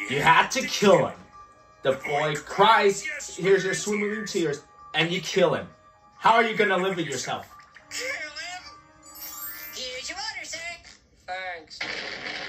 You had to kill him. The boy cries, hears your swimming tears, and you kill him. How are you gonna live with yourself? Kill him? Here's your water, sir. Thanks.